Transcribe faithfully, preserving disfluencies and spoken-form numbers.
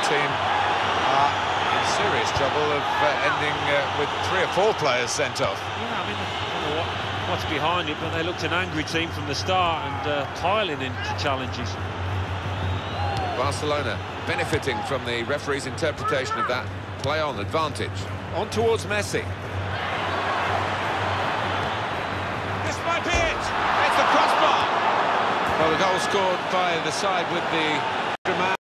team are in serious trouble of uh, ending uh, with three or four players sent off. Yeah, I mean, I don't know what, what's behind it, but they looked an angry team from the start and uh, piling into challenges. Barcelona benefiting from the referee's interpretation of that play-on advantage. On towards Messi. This might be it! It's the crossbar! Well, the goal scored by the side with the